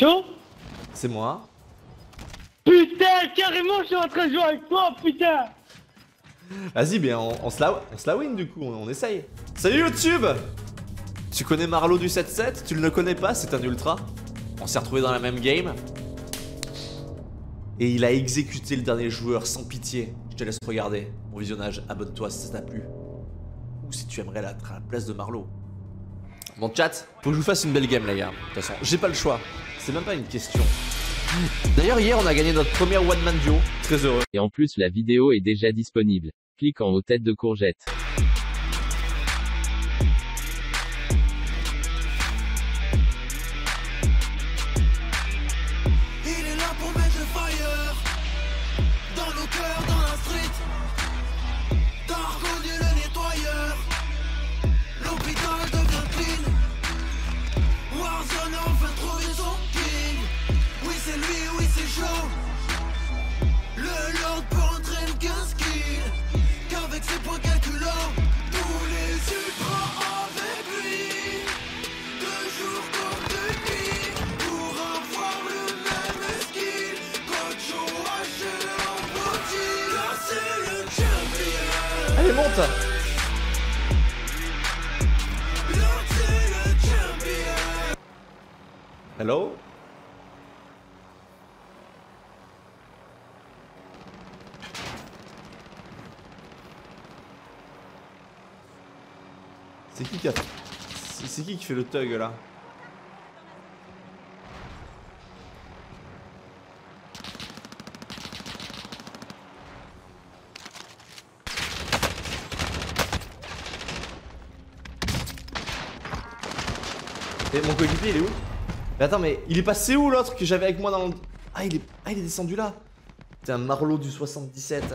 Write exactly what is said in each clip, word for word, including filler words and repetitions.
Chaud? C'est moi. Putain, carrément, je suis en train de jouer avec toi, putain. Vas-y, bien, on, on, se la, on se la win du coup, on, on essaye. Salut YouTube! Tu connais Marlo du sept sept? Tu ne le connais pas, c'est un ultra. On s'est retrouvés dans la même game. Et il a exécuté le dernier joueur sans pitié. Je te laisse regarder mon visionnage, abonne-toi si ça t'a plu. Ou si tu aimerais être à la place de Marlo. Mon chat, faut que je vous fasse une belle game les gars. De toute façon, j'ai pas le choix. C'est même pas une question. D'ailleurs hier on a gagné notre premier one man duo. Très heureux. Et en plus la vidéo est déjà disponible. Clique en haut tête de courgette. Il est là pour mettre le fire dans nos cœurs, dans la street. T'as reconnu le nettoyeur. L'hôpital devient clean. Warzone a enfin trouvé son king. Oui c'est lui, oui c'est chaud. Le Lord peut rentrer une quinze kills. Qu'avec ses points calculants, tous les ultras avec lui. De jour comme de nuit, pour avoir le même skill. Coach O H en body, car c'est le champion. Allez monte! Lord c'est le champion. Hello? C'est qui qui a... C'est c'est qui qui fait le thug là? Et mon coéquipier il est où? Mais attends mais il est passé où l'autre que j'avais avec moi dans le... Ah il est... Ah il est descendu là. C'est un Marlo du soixante-dix-sept.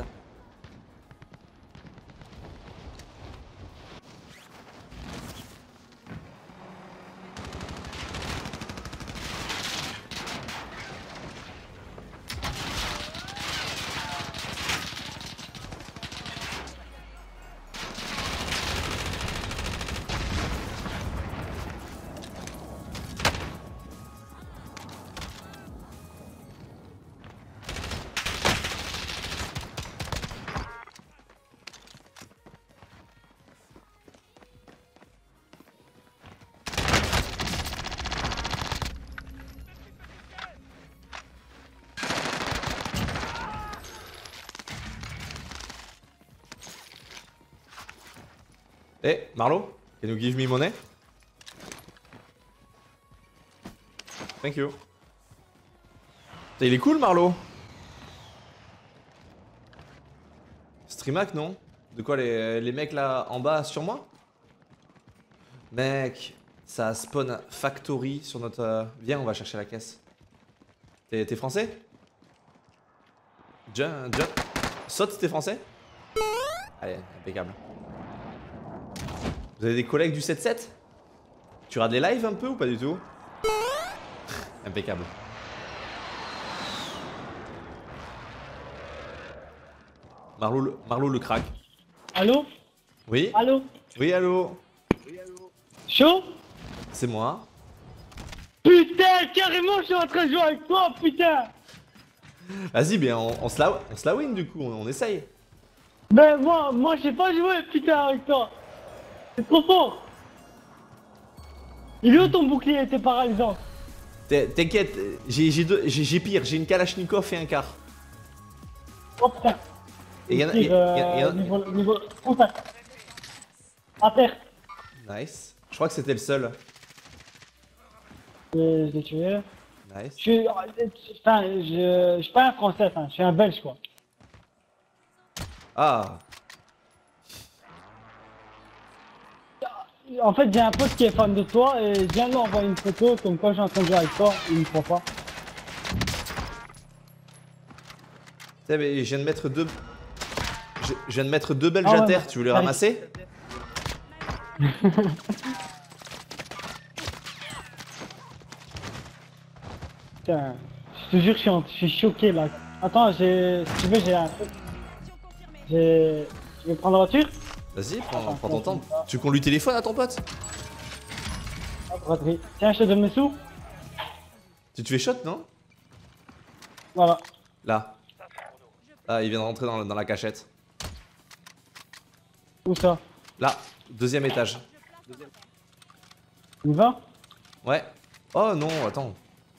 Eh, Marlo, can you give me money? Thank you. Putain, il est cool, Marlo. Streamac, non? De quoi, les, les mecs là en bas sur moi? Mec, ça spawn factory sur notre... Euh... Viens, on va chercher la caisse. T'es français? Jump, jump. Saute, t'es français? Allez, impeccable. Vous avez des collègues du sept sept? Tu rates les lives un peu ou pas du tout? Impeccable. Marlo le, Marlo le crack. Allô? Oui? Allô? Oui, allô? Chaud? C'est moi. Putain, carrément, je suis en train de jouer avec toi, putain. Vas-y, bien, on, on, se la, on se la win du coup, on, on essaye. Ben moi, moi, je sais pas jouer, putain, avec toi. C'est trop fort. Il est où ton bouclier, t'es paralysant? T'inquiète, j'ai pire, j'ai une Kalachnikov et un car. Oh putain. Et y'en a... Tire, y a- y a- y a- euh, niveau, niveau contact. À terre. Nice. Je crois que c'était le seul. Je l'ai tué. Nice. Je suis... Enfin, je... je suis pas un français, enfin, je suis un belge, quoi. Ah. En fait, j'ai un pote qui est fan de toi et je viens de lui envoyer une photo comme quoi j'ai entendu avec toi, il me croit pas. Tiens, mais je viens de mettre deux... Je, je viens de mettre deux belges Ah à ouais, terre, ouais. tu veux les Allez. ramasser? Putain, je te jure, je suis, en- je suis choqué là. Attends, j'ai... Si tu veux, j'ai un truc. J'ai... Tu veux prendre la voiture? Vas-y, prends, Ah, prends ton temps. ça. Tu veux qu'on lui téléphone à ton pote? Hop, braderie. Tiens, je te donne mes sous. Tu te fais shot, non? Voilà. Là. Ah, il vient de rentrer dans, dans la cachette. Où ça? Là, deuxième étage. Il va? Ouais. Oh non, attends.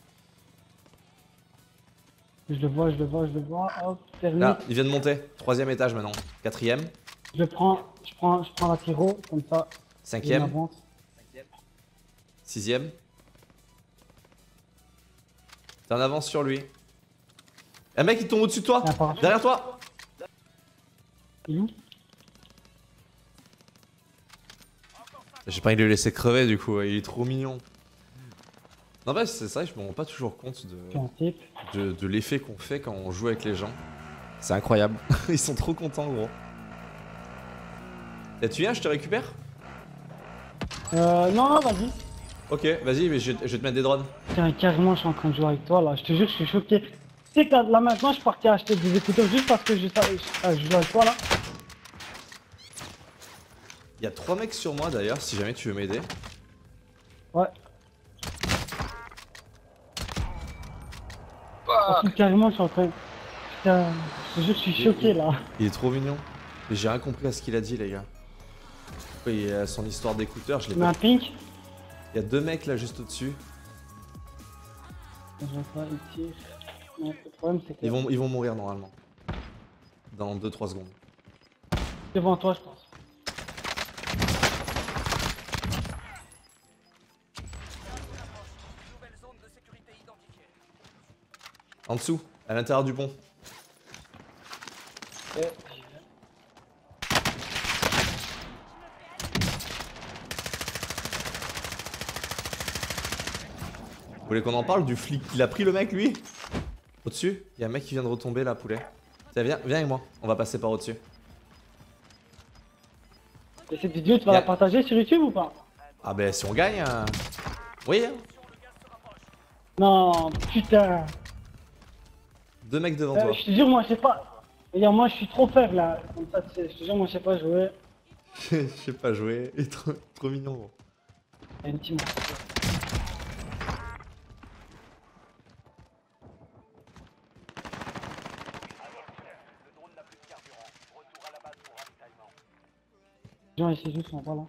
Je le vois, je le vois, je le vois. Hop, permis. Là, il vient de monter. Troisième étage maintenant. Quatrième. Je prends, je prends, je prends la tiro, comme ça. Je Cinquième. m'avance. Sixième. T'es en avance sur lui. Un mec il tombe au-dessus de toi. Ah, pardon. Derrière toi. Il est où? J'ai pas envie de le laisser crever du coup, il est trop mignon. Non bah c'est ça, je me rends pas toujours compte de, C'est un type. de, de l'effet qu'on fait quand on joue avec les gens. C'est incroyable, ils sont trop contents gros. Et tu viens, je te récupère? Euh, non, non, vas-y. Ok, vas-y, mais je, je vais te mettre des drones. Tiens, carrément, je suis en train de jouer avec toi là. Je te jure, je suis choqué. Tu sais que là, là, maintenant, je partais acheter des écouteurs juste parce que je, savais- je, ah, je joue avec toi là. Il y a trois mecs sur moi d'ailleurs, si jamais tu veux m'aider. Ouais. Parce que carrément, je suis en train. Putain, je te jure, je suis choqué là. Il est trop mignon. Mais j'ai rien compris à ce qu'il a dit les gars. Pourquoi il a son histoire d'écouteurs, je l'ai Tu mets pas. un pink. Il y a deux mecs là juste au-dessus. Je vois pas, il tire. Non, le problème, c'est que. Ils vont, ils vont mourir normalement. Dans deux trois secondes. Devant toi, je pense. En dessous, à l'intérieur du pont. Ouais. Vous voulez qu'on en parle du flic qu'il a pris le mec lui? Au-dessus, il y a un mec qui vient de retomber là, poulet. Tiens, viens, viens avec moi, on va passer par au-dessus. Et cette vidéo, tu vas Yeah. la partager sur YouTube ou pas? Ah ben si on gagne... euh, Oui, hein. Non, putain. Deux mecs devant Euh, toi. je te jure, moi, je sais pas. Regarde, moi, je suis trop faible là. Comme ça, tu sais, je te jure, moi, je sais pas jouer. Je sais pas jouer, il est trop, trop mignon gros. Il y a une team. Les gens ici juste sont pas là.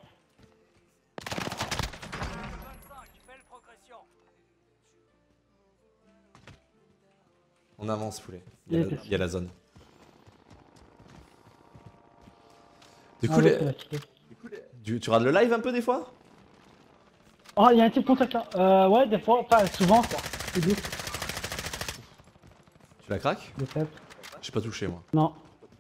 On avance poulet, il y a, la, il y a la zone. Du coup, Ah, les- l'autre, il a quitté. du- tu regardes le live un peu des fois? Oh, il y a un type contact là. Euh, ouais, des fois, pas souvent quoi. C'est dur. Tu la craques? Des faibles. J'ai pas touché moi. Non.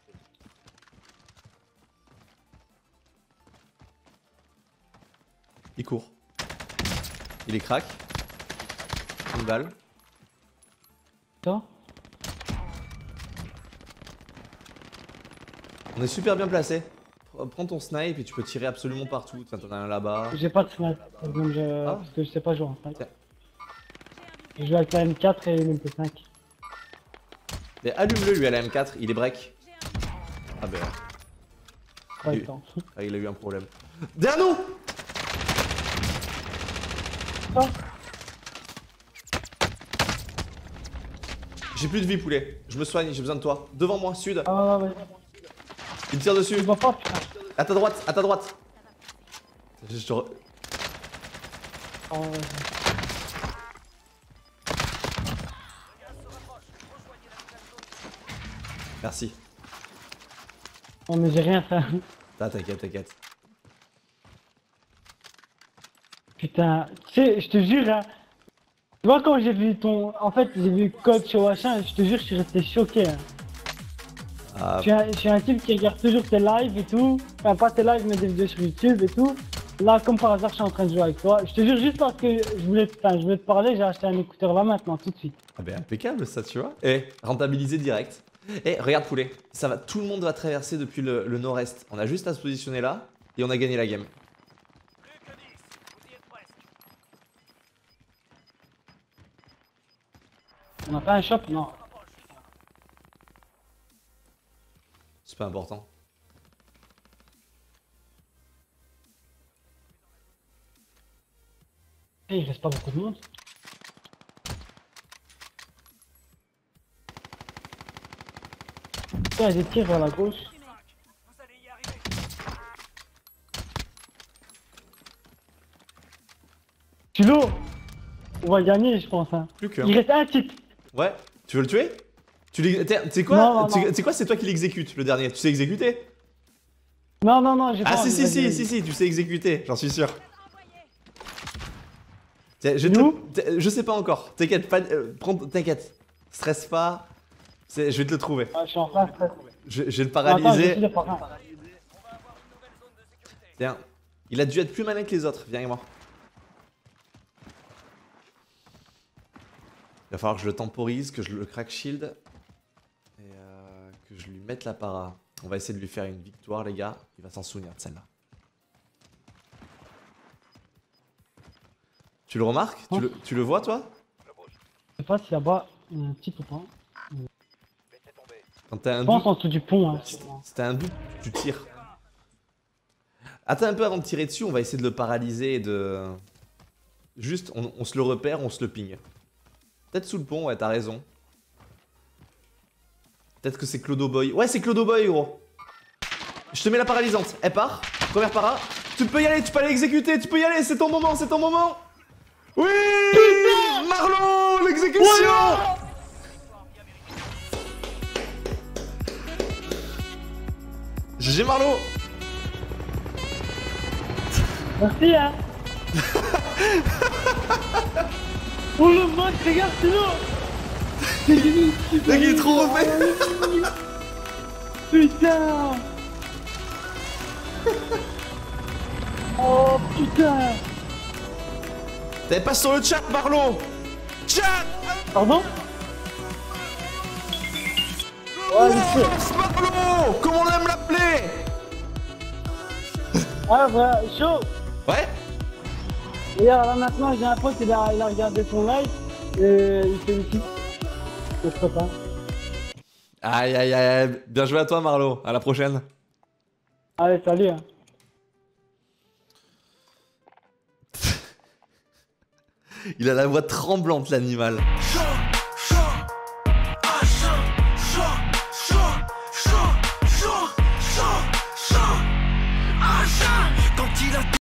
Il court. Il est crack. Une balle. Toi? On est super bien placé. Prends ton snipe et tu peux tirer absolument partout. Enfin, t'en as un là-bas. J'ai pas de snipe. Donc je... Ah. Parce que je sais pas jouer en fait. Tiens. Je joue avec la M quatre et l'M P cinq. Mais allume-le lui à la M quatre, il est break. Ah ben. Pas Il- le temps. Ah, il a eu un problème. Derrière nous! Ah. J'ai plus de vie poulet. Je me soigne, j'ai besoin de toi. Devant moi, sud. Ah ouais, ouais. Il me tire dessus. Tu vois pas, putain. À ta droite, à ta droite. Je te re- Ah ouais. Merci. Non mais j'ai rien fait. Ah, t'inquiète, t'inquiète. Putain, tu sais, je te jure, hein. Tu vois quand j'ai vu ton... En fait, j'ai vu coach au machin, je te jure, je suis resté choqué. Hein. Ah, Je suis, un, je suis un type qui regarde toujours tes lives et tout. Enfin, pas tes lives, mais des vidéos sur YouTube et tout. Là, comme par hasard, je suis en train de jouer avec toi. Je te jure, juste parce que je voulais, enfin, je voulais te parler, j'ai acheté un écouteur là maintenant, tout de suite. ah ben impeccable ça, tu vois. Eh, rentabilisé direct. Eh, regarde poulet. Ça va, tout le monde va traverser depuis le, le nord-est. On a juste à se positionner là et on a gagné la game. On a pas un shop, non. C'est pas important. Eh, il reste pas beaucoup de monde. il y a des tirs vers la gauche. Kilo, on va gagner, je pense. Hein. Plus qu'un. Il reste un type. Ouais, tu veux le tuer? Tu l'es- t'es- Tu sais quoi? Non, non, Tu non. tu sais quoi, c'est toi qui l'exécute, le dernier. Tu sais exécuter? Non, non, non, j'ai pas Ah si envie, si vas-y, si vas-y. si si, tu sais exécuter, j'en suis sûr. Tiens, je, te- Nous t'es- je sais pas encore, t'inquiète, pas, euh, prends- t'inquiète, stresse pas, c'est- je vais te le trouver. Ah, je suis en plein stress. Je, je vais le Attends, je paralyser. suis le parrain. Tiens, il a dû être plus malin que les autres, viens avec moi. Il va falloir que je le temporise, que je le crack shield et euh, que je lui mette la para. On va essayer de lui faire une victoire, les gars. Il va s'en souvenir de celle-là. Tu le remarques? tu le, tu le vois, toi? Je sais pas si là-bas, il y a un petit ou pas. Quand t'as un Je pense doute, en dessous du pont. Hein. si t'as un doute, tu tires. Attends un peu avant de tirer dessus, on va essayer de le paralyser et de... Juste, on, on se le repère, on se le ping. Peut-être sous le pont, ouais, t'as raison. Peut-être que c'est Clodo Boy. Ouais, c'est Clodo Boy, gros. Je te mets la paralysante. Elle part. Première para. Tu peux y aller, tu peux aller exécuter, tu peux y aller, c'est ton moment, c'est ton moment. Oui, Marlon, l'exécution. G G Marlon. Merci, hein. Oh le mec, regarde, c'est là. Mec, il est trop refait. Putain. Oh putain. T'avais pas sur le chat, Marlon. Chat. Pardon? Ouais, je sais. Marlon, comment on aime l'appeler? Ah, bah, chaud. Ouais. Et là, maintenant, j'ai un pote, il a, il a regardé ton live et il félicite. Je sais pas. Aïe aïe aïe, bien joué à toi Marlo, à la prochaine. Allez, salut. Hein. Il a la voix tremblante l'animal. Chaud.